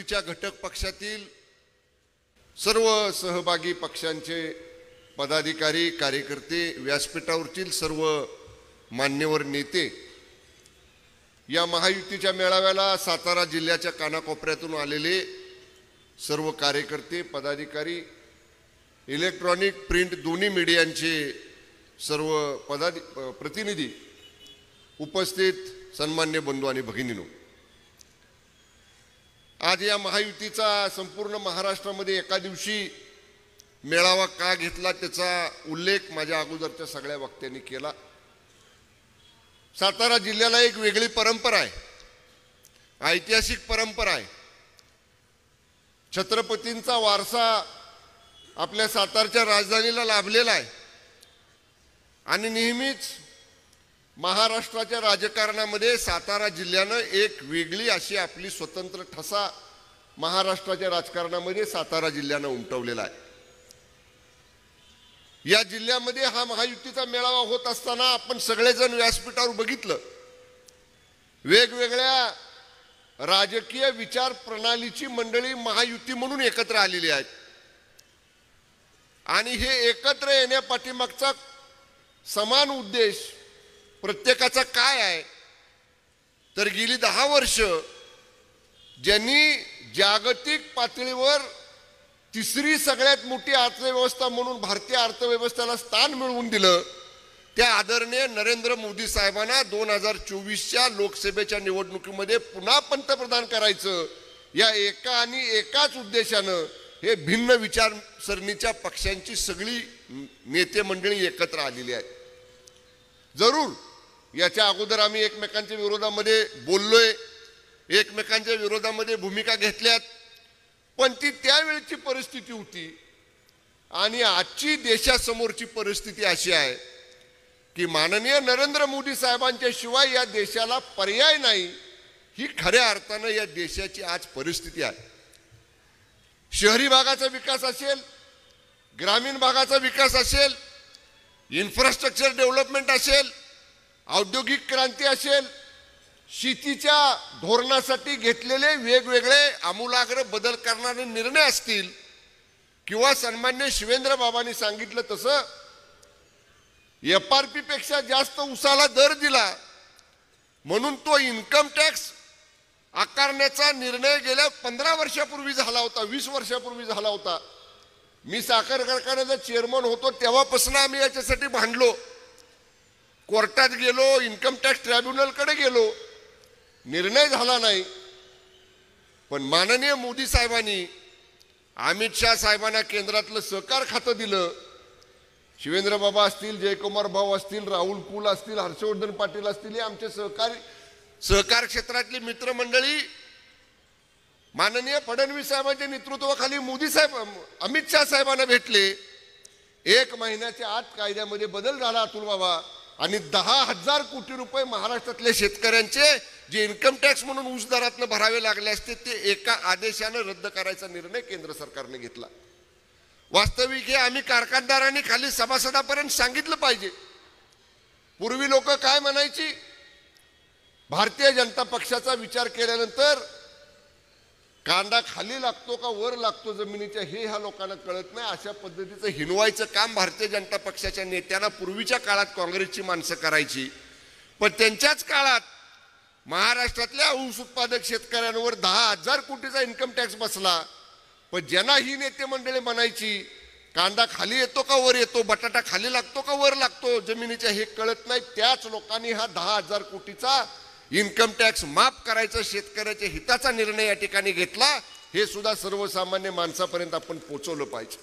महायुतीच्या घटक पक्षातील सर्व सहभागी पक्षांचे पदाधिकारी कार्यकर्ते, व्यासपीठावरील सर्व मान्यवर नेते, या महायुतीच्या मेळाव्याला सातारा जिल्ह्याच्या कानाकोपऱ्यातून आलेले सर्व कार्यकर्ते, पदाधिकारी, इलेक्ट्रॉनिक प्रिंट दोन्ही मीडियांचे सर्व प्रतिनिधी, उपस्थित सन्मान्य बंधू आणि भगिनींनो, आज या महायुतीचा संपूर्ण महाराष्ट्रामध्ये एका दिवशी मेळावा का घेतला त्याचा उल्लेख माझ्या अगोदरच्या सगळ्या वक्त्यांनी केला। सातारा जिल्ह्याला एक वेगळी परंपरा आहे, ऐतिहासिक परंपरा आहे। छत्रपतींचा वारसा आपल्या सातारच्या राजधानीला लाभलेला आहे आणि नेहमीच महाराष्ट्राच्या राजकारणामध्ये सातारा जिल्ह्यानं एक वेगळी अशी आपली स्वतंत्र ठसा महाराष्ट्राच्या राजकारणामध्ये सातारा जिल्ह्यानं उमटवलेला आहे। या जिल्ह्यामध्ये हा महायुतीचा मेळावा होत असताना आपण सगळेजण व्यासपीठावर बघितलं, वेगवेगळ्या राजकीय विचार प्रणालीची मंडळी महायुती म्हणून एकत्र आलेली आहेत आणि हे एकत्र येण्यापाठीमागचा समान उद्देश प्रत्येकाचा काय आहे तर गेली 10 वर्ष ज्यांनी जागतिक पातळीवर तिसरी सगळ्यात मोठी अर्थव्यवस्था म्हणून भारतीय अर्थव्यवस्थेला स्थान मिळवून दिलं, त्या आदरणीय नरेंद्र मोदी साहेबांना 2024च्या लोकसभेच्या निवडणुकीमध्ये पुन्हा पंतप्रधान करायचं, या एका आणि एकाच उद्देशानं हे भिन्न विचारसरणीच्या पक्षांची सगळी नेते मंडळी एकत्र आलेली आहे। जरूर याच्या अगोदर आम्ही एकमेकांच्या विरोधामध्ये बोललोय, एकमेकांच्या विरोधामध्ये भूमिका घेतल्यात, पण ती त्यावेळची परिस्थिती होती आणि आजची देशासमोरची परिस्थिती अशी आहे की माननीय नरेंद्र मोदी साहेबांच्या शिवाय या देशाला पर्याय नाही, ही खऱ्या अर्थानं या देशाची आज परिस्थिती आहे। शहरी भागाचा विकास असेल, ग्रामीण भागाचा विकास असेल, इन्फ्रास्ट्रक्चर डेव्हलपमेंट असेल, औद्योगिक क्रांती असेल, शेतीच्या धोरणासाठी घेतलेले वेगवेगळे आमूलाग्र बदल करणारे निर्णय असतील किंवा सन्मान्य शिवेंद्र बाबांनी सांगितलं तसं FRP पेक्षा जास्त उसाला दर दिला म्हणून तो इन्कम टॅक्स आकारण्याचा निर्णय गेल्या 15 वर्षापूर्वी झाला होता, 20 वर्षापूर्वी झाला होता। मी साखर कारखान्याचा चेअरमन होतो तेव्हापासून आम्ही याच्यासाठी भांडलो, कोर्टात गेलो, इन्कम टॅक्स ट्रायब्युनलकडे गेलो, निर्णय झाला नाही। पण माननीय मोदी साहेबांनी अमित शाह साहेबांना केंद्रातलं सहकार खातं दिलं, शिवेंद्र बाबा असतील, जयकुमार भाऊ असतील, राहुल कुल असतील, हर्षवर्धन पाटील असतील, हे आमचे सहकार क्षेत्रातली मित्रमंडळी माननीय फडणवीस साहेबांच्या नेतृत्वाखाली मोदी साहेब, अमित शाह साहेबांना भेटले। 1 महिन्याच्या आत कायद्यामध्ये बदल झाला अतुल बाबा आणि 10,000 कोटी रुपये महाराष्ट्रातल्या शेतकऱ्यांचे जे इन्कम टॅक्स म्हणून ऊस दरातनं भरावे लागले असते ते एका आदेशानं रद्द करायचा निर्णय केंद्र सरकारने घेतला। वास्तविक हे आम्ही कारखानदारांनी खाली सभासदापर्यंत सांगितलं पाहिजे। पूर्वी लोक काय म्हणायची, भारतीय जनता पक्षाचा विचार केल्यानंतर कांदा खाली लागतो का वर लागतो जमिनीच्या हे ह्या लोकांना कळत नाही, अशा पद्धतीचं हिनवायचं काम भारतीय जनता पक्षाच्या नेत्यांना पूर्वीच्या काळात काँग्रेसची माणसं करायची। पण त्यांच्याच काळात महाराष्ट्रातल्या ऊस उत्पादक शेतकऱ्यांवर 10,000 कोटीचा इन्कम टॅक्स बसला। पण ज्यांना ही नेते मंडळी म्हणायची कांदा खाली येतो का वर येतो, बटाटा खाली लागतो का वर लागतो जमिनीच्या हे कळत नाही, त्याच लोकांनी हा 10,000 कोटीचा इन्कम टॅक्स माफ करायचा शेतकऱ्याच्या हिताचा निर्णय या ठिकाणी घेतला। हे सुद्धा सर्वसामान्य माणसापर्यंत आपण पोहोचवलं पाहिजे।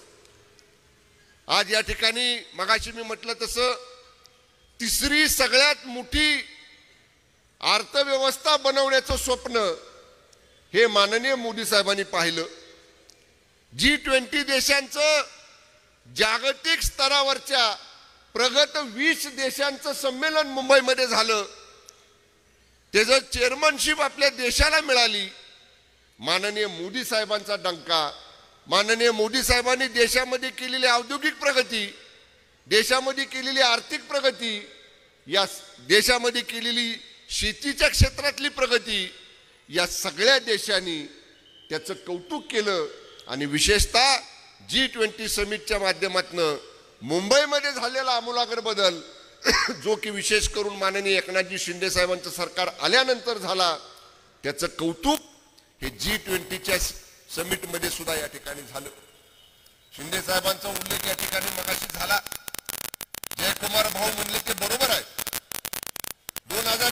आज या ठिकाणी मगाशी मी म्हटलं तसं तिसरी सगळ्यात मोठी अर्थव्यवस्था बनवण्याचं स्वप्न हे माननीय मोदी साहेबांनी पाहिलं। G20 देशांचं जागतिक स्तरावरच्या प्रगत 20 देशांचं संमेलन मुंबईमध्ये झालं, त्याचं चेअरमनशिप आपल्या देशाला मिळाली। माननीय मोदी साहेबांचा डंका, माननीय मोदी साहेबांनी देशामध्ये केलेली औद्योगिक प्रगती, देशामध्ये केलेली आर्थिक प्रगती, या देशामध्ये केलेली शेतीच्या क्षेत्रातली प्रगती, या सगळ्या देशांनी त्याचं कौतुक केलं आणि विशेषतः G20 समिटच्या माध्यमातून मुंबईमध्ये झालेला आमूलाग्र बदल जो की विशेष करून माननीय एकनाथजी शिंदे साहेबांचं सरकार आल्यानंतर झाला, त्याचं कौतुक हे G20च्या समिटमध्ये सुद्धा या ठिकाणी झालं. शिंदे साहेबांचा उल्लेख या ठिकाणी मगाशी झाला. जयकुमार भाऊ म्हणले ते बरोबर आहे. 2000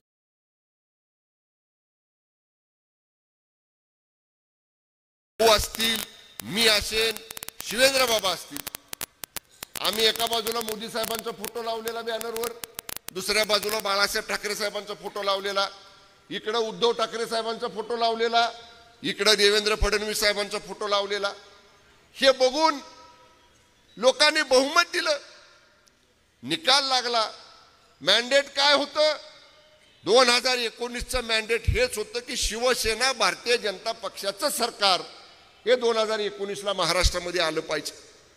असतील, मी असेन, शिवेंद्र बाबा असतील, आम्ही एका बाजूला मोदी साहेबांचा फोटो लावलेला बॅनरवर, दुसऱ्या बाजूला बाळासाहेब ठाकरे साहेबांचा फोटो लावलेला, इकडे उद्धव ठाकरे साहेबांचा फोटो लावलेला, इकडे देवेंद्र फडणवीस साहेबांचा फोटो लावलेला. हे बघून लोकांनी बहुमत दिलं. निकाल लागला. मॅन्डेट काय होतं? 2019चं मॅन्डेट हेच होतं की शिवसेना भारतीय जनता पक्षाचं सरकार हे 2019ला महाराष्ट्रामध्ये आलं पाहिजे.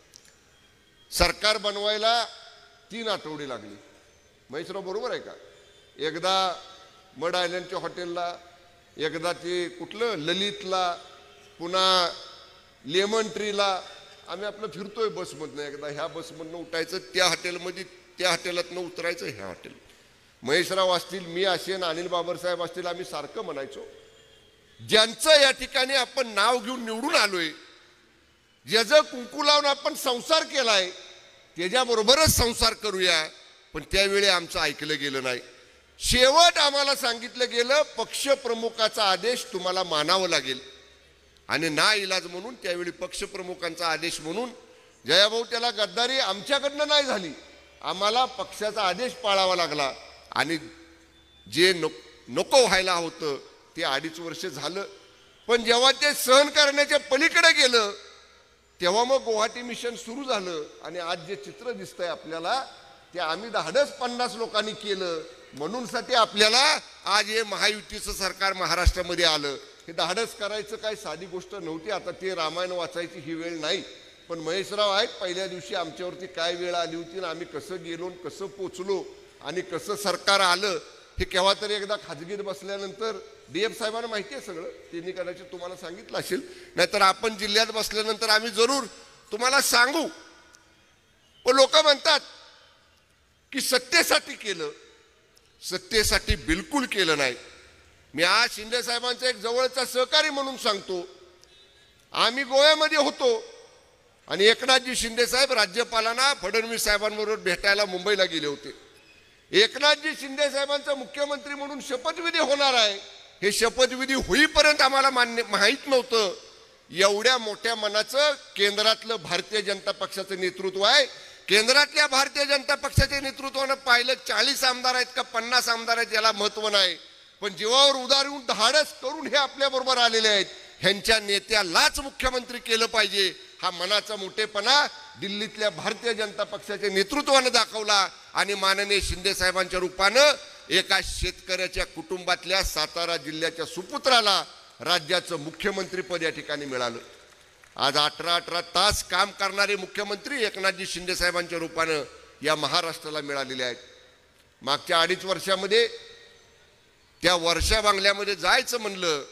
सरकार बनवायला 3 आठवडे लागले. महेशराव बरोबर आहे का? एकदा मड आयलंडच्या हॉटेलला, एकदा ते कुठलं ललितला, पुन्हा लेमन ट्रीला आम्ही आपलं फिरतोय बसमधनं. एकदा ह्या बसमधनं उठायचं, त्या हॉटेलमध्ये, त्या हॉटेलातनं उतरायचं ह्या हॉटेल. महेशराव असतील, मी असेन, अनिल बाबरसाहेब असतील, आम्ही सारखं म्हणायचो ज्यांचं या ठिकाणी आपण नाव घेऊन निवडून आलोय, ज्याचं कुंकू लावून आपण संसार केलाय, त्याच्याबरोबरच संसार करूया. पण त्यावेळी आमचं ऐकलं गेलं नाही. शेवट आम्हाला सांगितलं गेलं पक्षप्रमुखाचा आदेश तुम्हाला मानावं लागेल. आणि ना इलाज म्हणून त्यावेळी पक्षप्रमुखांचा आदेश म्हणून जयाभाऊ त्याला गद्दारी आमच्याकडनं नाही झाली, आम्हाला पक्षाचा आदेश पाळावा लागला. आणि जे नको व्हायला होतं ते 2.5 वर्ष झालं. पण जेव्हा ते सहन करण्याच्या पलीकडे गेलं तेव्हा मग गुवाहाटी मिशन सुरू झालं. आणि आज जे चित्र दिसतंय आपल्याला ते आम्ही धाडस 50 लोकांनी केलं म्हणून साठी आपल्याला आज हे महायुतीचं सरकार महाराष्ट्रामध्ये आलं. हे धाडस करायचं काय साधी गोष्ट नव्हती. आता ते रामायण वाचायची ही वेळ नाही. पण महेशराव आहेत, पहिल्या दिवशी आमच्यावरती काय वेळ आली होती आणि आम्ही कसं गेलो, कसं पोचलो आणि कसं सरकार आलं हे केव्हा तरी एकदा खाजगीत बसल्यानंतर DF साहेबांना माहिती आहे सगळं. त्यांनी कदाचित तुम्हाला सांगितलं असेल, नाहीतर आपण जिल्ह्यात बसल्यानंतर आम्ही जरूर तुम्हाला सांगू. पण लोक म्हणतात की सत्तेसाठी केलं. सत्तेसाठी बिलकुल केलं नाही. मी आज शिंदे साहेबांचा एक जवळचा सहकारी म्हणून सांगतो, आम्ही गोव्यामध्ये होतो आणि एकनाथजी शिंदे साहेब राज्यपालांना फडणवीस साहेबांबरोबर भेटायला मुंबईला गेले होते. एकनाथजी शिंदे साहेबांचा मुख्यमंत्री म्हणून शपथविधी होणार आहे हे शपथविधी होईपर्यंत आम्हाला माहीत नव्हतं एवढ्या मोठ्या मनाचं केंद्रातलं भारतीय जनता पक्षाचं नेतृत्व आहे. केंद्रातल्या भारतीय जनता पक्षाच्या नेतृत्वानं पाहिलं 40 आमदार आहेत का 50 आमदार आहेत याला महत्व नाही. पण जीवावर उदार येऊन धाडस करून हे आपल्या बरोबर आलेले आहेत. ह्यांच्या नेत्यालाच मुख्यमंत्री केलं पाहिजे हा मनाचा मोठेपणा दिल्लीतल्या भारतीय जनता पक्षाच्या नेतृत्वानं दाखवला. आणि माननीय शिंदे साहेबांच्या रूपानं एका शेतकऱ्याच्या कुटुंबातल्या सातारा जिल्ह्याच्या सुपुत्राला राज्याचं मुख्यमंत्रीपद या ठिकाणी मिळालं. आज 18 तास काम करणारे मुख्यमंत्री एकनाथजी शिंदे साहेबांच्या रूपानं या महाराष्ट्राला मिळालेले आहेत. मागच्या 2.5 वर्षामध्ये त्या वर्षा बांगल्यामध्ये जायचं म्हणलं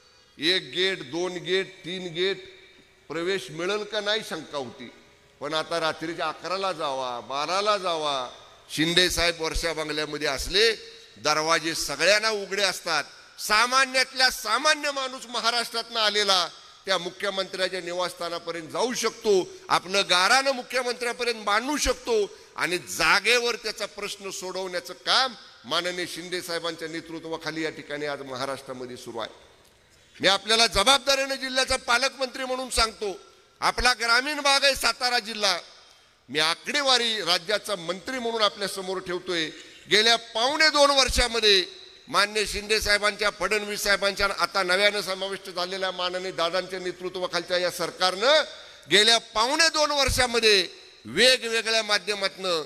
1 गेट 2 गेट 3 गेट प्रवेश मिळेल का नाही शंका होती. पण आता रात्रीच्या 11ला जावा 12ला जावा, शिंदे साहेब वर्षा बांगल्यामध्ये असले दरवाजे सगळ्यांना उघडे असतात. सामान्यातल्या सामान्य माणूस महाराष्ट्रातनं आलेला त्या मुख्यमंत्र्याच्या निवासस्थानापर्यंत जाऊ शकतो, आपलं गारानं मुख्यमंत्र्यापर्यंत बांधू शकतो आणि जागेवर त्याचा प्रश्न सोडवण्याचं काम माननीय शिंदे साहेबांच्या नेतृत्वाखाली या ठिकाणी आज महाराष्ट्रामध्ये सुरू आहे. मी आपल्याला जबाबदारीने जिल्ह्याचा पालकमंत्री म्हणून सांगतो, आपला ग्रामीण भाग आहे सातारा जिल्हा. मी आकडेवारी राज्याचा मंत्री म्हणून आपल्या समोर ठेवतोय. गेल्या 2.25 वर्षामध्ये माननीय शिंदे साहेबांच्या, फडणवीस साहेबांच्या, आता नव्यानं समाविष्ट झालेल्या माननीय दादांच्या नेतृत्वाखालच्या या सरकारनं गेल्या 2.25 वर्षामध्ये वेगवेगळ्या माध्यमातून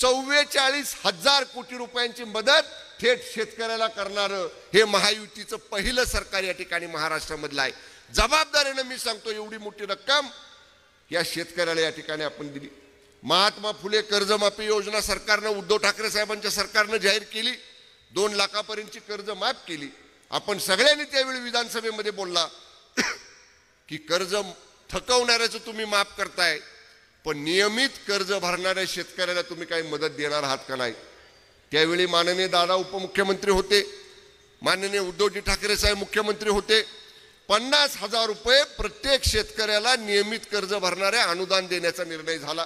44,000 कोटी रुपयांची मदत थेट शेतकऱ्याला करणारं हे महायुतीचं पहिलं सरकार या ठिकाणी महाराष्ट्रामधलं आहे. जबाबदारीनं मी सांगतो एवढी मोठी रक्कम या शेतकऱ्याला या ठिकाणी आपण दिली. महात्मा फुले कर्जमाफी योजना सरकारनं, उद्धव ठाकरे साहेबांच्या सरकारनं जाहीर केली. 2 लाखापर्यंतची कर्ज माफ केली. आपण सगळ्यांनी त्यावेळी विधानसभेमध्ये बोलला की कर्ज थकवणाऱ्याचं तुम्ही माफ करताय, पण नियमित कर्ज भरणाऱ्या शेतकऱ्याला तुम्ही काही मदत देणार आहात का नाही? त्यावेळी माननीय दादा उपमुख्यमंत्री होते, माननीय उद्धवजी ठाकरे साहेब मुख्यमंत्री होते. 50,000 रुपये प्रत्येक शेतकऱ्याला नियमित कर्ज भरणाऱ्या अनुदान देण्याचा निर्णय झाला.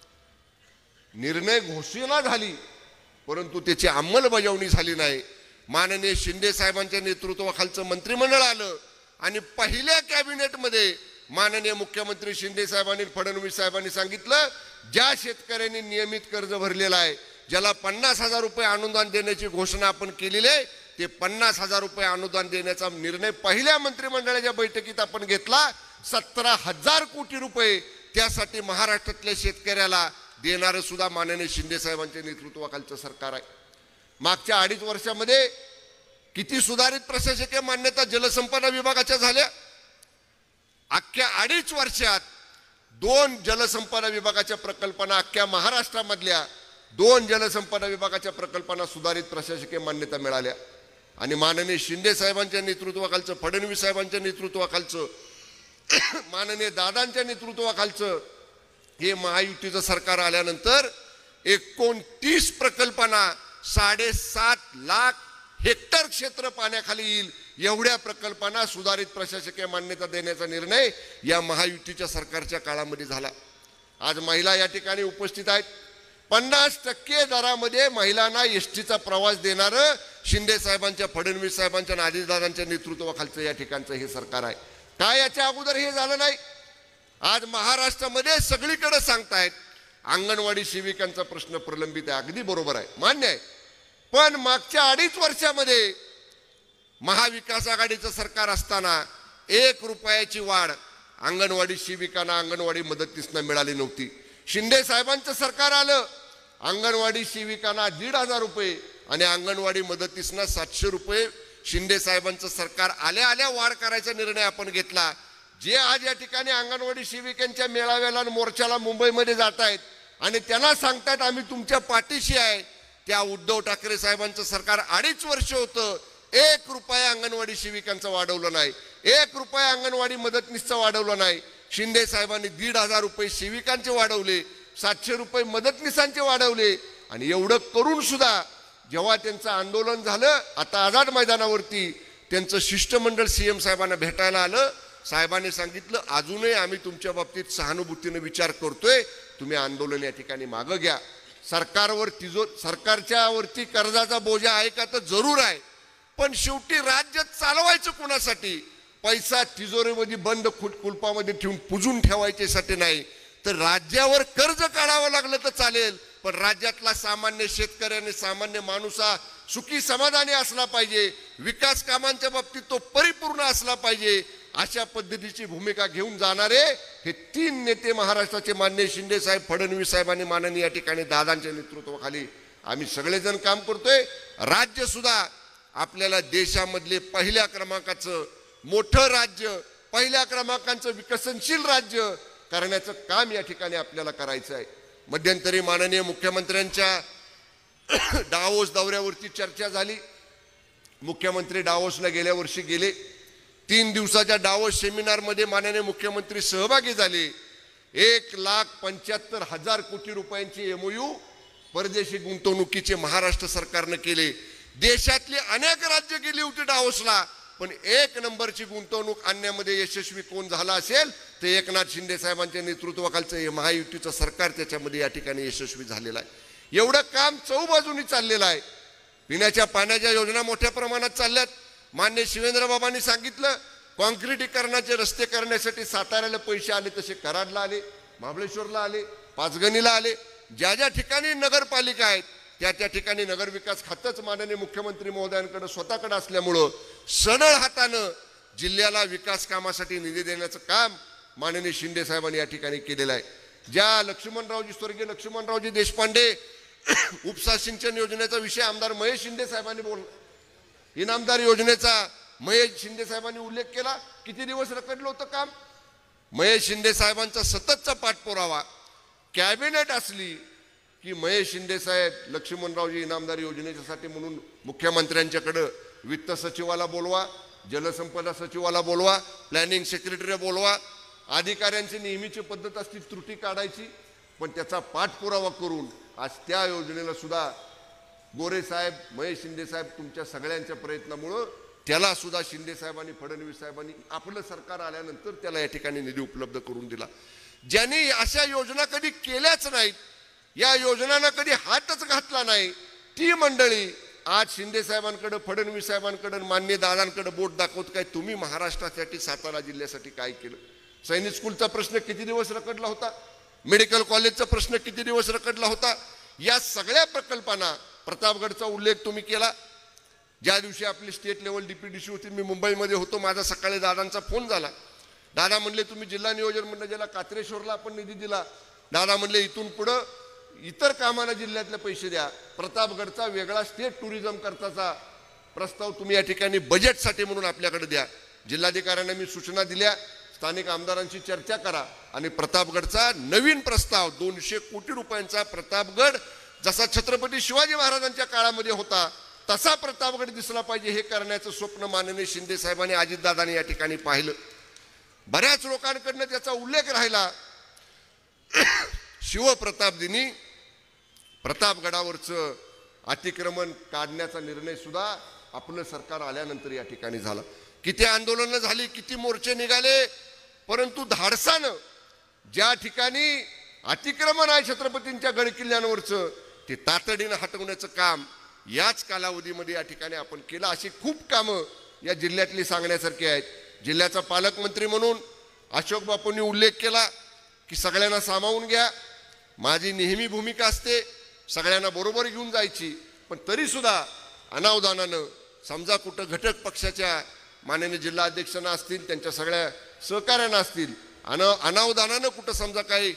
निर्णय घोषणा झाली, परंतु त्याची अंमलबजावणी झाली नाही. माननीय शिंदे साहेबांच्या नेतृत्वाखालचं मंत्रिमंडळ आलं आणि पहिल्या कॅबिनेटमध्ये माननीय मुख्यमंत्री शिंदे साहेबांनी फडणवीस साहेबांनी सांगितलं, ज्या शेतकऱ्यांनी नियमित कर्ज भरलेलं आहे, ज्याला 50,000 रुपये अनुदान देण्याची घोषणा आपण केलेली आहे, ते 50,000 रुपये अनुदान देण्याचा निर्णय पहिल्या मंत्रिमंडळाच्या बैठकीत आपण घेतला. 17,000 कोटी रुपये त्यासाठी महाराष्ट्रातल्या शेतकऱ्याला देणारं सुद्धा माननीय शिंदे साहेबांच्या नेतृत्वाखालचं सरकार आहे. मागच्या 2.5 वर्षामध्ये किती सुधारित प्रशासकीय मान्यता जलसंपदा विभागाच्या झाल्या? अख्ख्या 2.5 वर्षात 2 जलसंपदा विभागाच्या प्रकल्पांना, अख्ख्या महाराष्ट्रामधल्या 2 जलसंपदा विभागाच्या प्रकल्पांना सुधारित प्रशासकीय मान्यता मिळाल्या. आणि माननीय शिंदे साहेबांच्या नेतृत्वाखालचं, फडणवीस साहेबांच्या नेतृत्वाखालचं, माननीय दादांच्या नेतृत्वाखालचं हे महायुतीचं सरकार आल्यानंतर 29 प्रकल्पांना 7.5 लाख हेक्टर क्षेत्र पाण्याखाली येईल एवढ्या प्रकल्पांना सुधारित प्रशासकीय मान्यता देण्याचा निर्णय या महायुतीच्या सरकारच्या काळामध्ये झाला. आज महिला या ठिकाणी उपस्थित आहेत. 50% दरामध्ये महिलांना एसटीचा प्रवास देणारं शिंदे साहेबांच्या, फडणवीस साहेबांच्या आणि अजितदादांच्या नेतृत्वाखालचं या ठिकाणचं हे सरकार आहे. काय याच्या अगोदर हे झालं नाही? आज महाराष्ट्रामध्ये सगळीकडे सांगतायत अंगणवाडी सेविकांचा प्रश्न प्रलंबित आहे. अगदी बरोबर आहे, मान्य आहे. पण मागच्या 2.5 वर्षामध्ये महाविकास आघाडीचं सरकार असताना 1 रुपयाची वाढ अंगणवाडी सेविकांना, अंगणवाडी मदतनीसना मिळाली नव्हती. शिंदे साहेबांचं सरकार आलं, अंगणवाडी सेविकांना 1,500 रुपये आणि अंगणवाडी मदतनीसना 700 रुपये. शिंदे साहेबांचं सरकार आल्या आल्या वाढ करायचा निर्णय आपण घेतला. जे आज या ठिकाणी अंगणवाडी सेविकांच्या मेळाव्याला आणि मोर्चाला मुंबईमध्ये जात आहेत आणि त्यांना सांगतात आम्ही तुमच्या पाठीशी आहे, त्या उद्धव ठाकरे साहेबांचं सरकार 2.5 वर्ष होतं, 1 रुपया अंगणवाडी सेविकांचं वाढवलं नाही, 1 रुपया अंगणवाडी मदतनीसचा वाढवलं नाही. शिंदे साहेबांनी 1,500 रुपये सेविकांचे वाढवले, 700 रुपये मदतनीसांचे वाढवले. आणि एवढं करून सुद्धा जेव्हा त्यांचं आंदोलन झालं, आता आझाद मैदानावरती त्यांचं शिष्टमंडळ सीएम साहेबांना भेटायला आलं. साहेबांनी सांगितलं अजूनही आम्ही तुमच्या बाबतीत सहानुभूतीने विचार करतोय, तुम्ही आंदोलन या ठिकाणी मागं घ्या. सरकारच्या वरती कर्जाचा बोजा आहे का? तर जरूर आहे, पण शेवटी राज्य चालवायचं कोणासाठी? पैसा तिजोरीमध्ये बंद कुलपामध्ये ठेवून पुजून ठेवायच्यासाठी नाही, तर राज्यावर कर्ज काढावं लागलं तर चालेल, पण राज्यातला सामान्य शेतकऱ्याने, सामान्य माणूस हा सुखी समाधानी असला पाहिजे, विकास कामांच्या बाबतीत तो परिपूर्ण असला पाहिजे. अशा पद्धतीची भूमिका घेऊन जाणारे हे 3 नेते महाराष्ट्राचे माननीय शिंदे साहेब, फडणवीस साहेब आणि माननीय या ठिकाणी दादांच्या नेतृत्वाखाली आम्ही सगळेजण काम करतोय. राज्य सुद्धा आपल्याला देशामधले पहिल्या क्रमांकाचं मोठं राज्य, पहिल्या क्रमांकाचं विकसनशील राज्य करण्याचं काम या ठिकाणी आपल्याला करायचं आहे. मध्यंतरी माननीय मुख्यमंत्र्यांच्या डावोस दौऱ्यावरती चर्चा झाली. मुख्यमंत्री डावोसला गेल्या वर्षी गेले. 3 दिवसाच्या डावोस सेमिनारमध्ये माननीय मुख्यमंत्री सहभागी झाले. 1,75,000 कोटी रुपयांची MOU परदेशी गुंतवणुकीचे महाराष्ट्र सरकारनं केले. देशातली अनेक राज्य गेली होती डावोसला, पण 1 नंबरची गुंतवणूक आणण्यामध्ये यशस्वी कोण झाला असेल तर एकनाथ शिंदे साहेबांच्या नेतृत्वाखालचं हे महायुतीचं सरकार त्याच्यामध्ये या ठिकाणी यशस्वी झालेलं आहे. एवढं काम चौबाजूनी चाललेलं आहे. पिण्याच्या पाण्याच्या योजना मोठ्या प्रमाणात चालल्यात. मान्य शिवेंद्रबाबांनी सांगितलं कॉन्क्रिटीकरणाचे रस्ते करण्यासाठी साताऱ्याला पैसे आले तसे कराडला आले, महाबळेश्वरला आले, पाचगणीला आले. ज्या ज्या ठिकाणी नगरपालिका आहेत त्या त्या ठिकाणी नगरविकास खातंच माननीय मुख्यमंत्री महोदयांकडे स्वतःकडे असल्यामुळं सरळ हातानं जिल्ह्याला विकास कामासाठी निधी देण्याचं काम माननीय शिंदे साहेबांनी या ठिकाणी केलेलं आहे. ज्या स्वर्गीय लक्ष्मणरावजी देशपांडे उपसा सिंचन योजनेचा विषय आमदार महेश शिंदे साहेबांनी बोलला, इनामदार योजनेचा महेश शिंदे साहेबांनी उल्लेख केला. किती दिवस रखडलं होतं काम? महेश शिंदे साहेबांचा सततचा पाठपुरावा. कॅबिनेट असली की महेश शिंदे साहेब लक्ष्मणरावजी इनामदार योजनेच्यासाठी म्हणून मुख्यमंत्र्यांच्याकडे वित्त सचिवाला बोलवा, जलसंपदा सचिवाला बोलवा, प्लॅनिंग सेक्रेटरी बोलवा, अधिकाऱ्यांची नेहमीची पद्धत असती त्रुटी काढायची, पण त्याचा पाठपुरावा करून आज त्या योजनेला सुद्धा गोरे साहेब, महेश शिंदे साहेब तुमच्या सगळ्यांच्या प्रयत्नामुळं त्याला सुद्धा शिंदे साहेबांनी, फडणवीस साहेबांनी आपलं सरकार आल्यानंतर त्याला या ठिकाणी निधी उपलब्ध करून दिला. ज्यांनी अशा योजना कधी केल्याच नाहीत, या योजनांना कधी हातच घातला नाही, ती मंडळी आज शिंदे साहेबांकडे, फडणवीस साहेबांकडे, मान्य दादांकडे बोट दाखवत काय तुम्ही महाराष्ट्रासाठी, सातारा जिल्ह्यासाठी काय केलं. सैनिक स्कूलचा प्रश्न किती दिवस रखडला होता, मेडिकल कॉलेजचा प्रश्न किती दिवस रखडला होता. या सगळ्या प्रकल्पांना, प्रतापगडचा उल्लेख तुम्ही केला. ज्या दिवशी आपली स्टेट लेवल DPDC होती, मी मुंबईमध्ये होतो, माझा सकाळी दादांचा फोन झाला. दादा म्हणले तुम्ही जिल्हा नियोजन मंडळाला कात्रेश्वरला आपण निधी दिला. दादा म्हणले इथून पुढं इतर कामाला जिल्ह्यातले पैसे द्या, प्रतापगडचा वेगळा स्टेट टुरिझम करताचा प्रस्ताव तुम्ही या ठिकाणी बजेटसाठी म्हणून आपल्याकडे द्या. जिल्हाधिकाऱ्यांना मी सूचना दिल्या, स्थानिक आमदारांची चर्चा करा आणि प्रतापगडचा नवीन प्रस्ताव 200 कोटी रुपयांचा प्रतापगड जसा छत्रपती शिवाजी महाराजांच्या काळामध्ये होता तसा प्रतापगड दिसला पाहिजे, हे करण्याचं स्वप्न माननीय शिंदे साहेबांनी, अजितदादांनी या ठिकाणी पाहिलं. बऱ्याच लोकांकडनं त्याचा उल्लेख राहिला. शिवप्रताप दिनी प्रतापगडावरचं अतिक्रमण काढण्याचा निर्णय सुद्धा आपलं सरकार आल्यानंतर या ठिकाणी झाला. किती आंदोलनं झाली, किती मोर्चे निघाले, परंतु धाडसानं ज्या ठिकाणी अतिक्रमण आहे छत्रपतींच्या गडकिल्ल्यांवरचं ते तातडीनं हटवण्याचं काम याच कालावधीमध्ये या ठिकाणी आपण केलं. अशी खूप कामं या जिल्ह्यातली सांगण्यासारखी आहेत. जिल्ह्याचा पालकमंत्री म्हणून अशोक बापूंनी उल्लेख केला की सगळ्यांना सामावून घ्या. माझी नेहमी भूमिका असते सगळ्यांना बरोबर घेऊन जायची, पण तरी सुद्धा अनावधानानं समजा कुठं घटक पक्षाच्या माननीय जिल्हा अध्यक्षांना असतील, त्यांच्या सगळ्या सहकार्यांना असतील, अनावधानानं कुठं समजा काही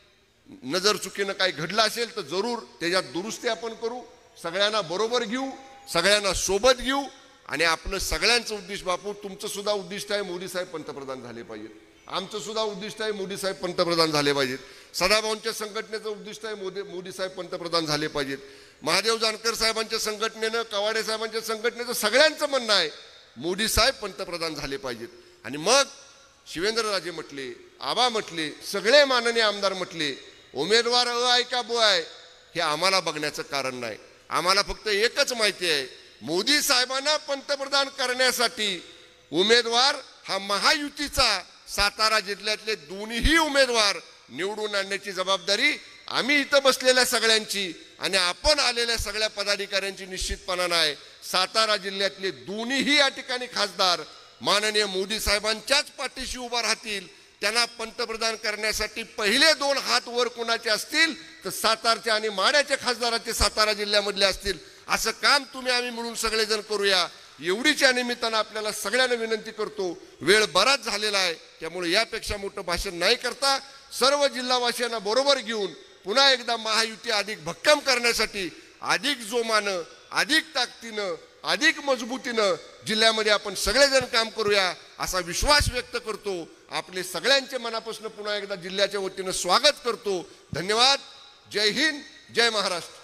नजर चुकीनं काही घडलं असेल तर जरूर त्याच्यात दुरुस्ती आपण करू, सगळ्यांना बरोबर घेऊ, सगळ्यांना सोबत घेऊ. आणि आपलं सगळ्यांचं उद्दिष्ट, बापू तुमचं सुद्धा उद्दिष्ट आहे मोदी साहेब पंतप्रधान झाले पाहिजेत, आमचं सुद्धा उद्दिष्ट आहे मोदी साहेब पंतप्रधान झाले पाहिजेत, सदाभाऊंच्या संघटनेचं उद्दिष्ट आहे मोदी साहेब पंतप्रधान झाले पाहिजेत, महादेव जानकर साहेबांच्या संघटनेनं, कवाडे साहेबांच्या संघटनेचं सगळ्यांचं म्हणणं आहे मोदी साहेब पंतप्रधान झाले पाहिजेत. आणि मग शिवेंद्रराजे म्हटले, आबा म्हटले, सगळे माननीय आमदार म्हटले, उमेदवार आहे का बो आहे हे आम्हाला बघण्याचं कारण नाही. आम्हाला फक्त एकच माहिती आहे, मोदी साहेबांना पंतप्रधान करण्यासाठी उमेदवार हा महायुतीचा सातारा जिल्ह्यातले दोन्ही उमेदवार निवडून आणण्याची जबाबदारी आम्ही इथं बसलेल्या सगळ्यांची आणि आपण आलेल्या सगळ्या पदाधिकाऱ्यांची निश्चितपणानं आहे. सातारा जिल्ह्यातले दोन्हीही या ठिकाणी खासदार माननीय मोदी साहेबांच्याच पाठीशी उभा राहतील. त्यांना पंतप्रधान करण्यासाठी पहिले 2 हात वर कुणाचे असतील तर सातारच्या आणि माड्याच्या खासदाराचे सातारा जिल्ह्यामधले असतील. असं काम तुम्ही आम्ही मिळून सगळेजण करूया, एवढीच या निमित्तानं आपल्याला सगळ्यांना विनंती करतो. वेळ बराच झालेला आहे, त्यामुळे यापेक्षा मोठं भाषण नाही करता सर्व जिल्हावासियांना बरोबर घेऊन पुन्हा एकदा महायुती अधिक भक्कम करण्यासाठी अधिक जोमानं, अधिक ताकदीनं, अधिक मजबूतीनं जिल्ह्यामध्ये आपण सगळेजण काम करूया असा विश्वास व्यक्त करतो. आपले सगळ्यांचे मनापासून पुन्हा एकदा जिल्ह्याच्या वतीनं स्वागत करतो. धन्यवाद. जय हिंद, जय महाराष्ट्र.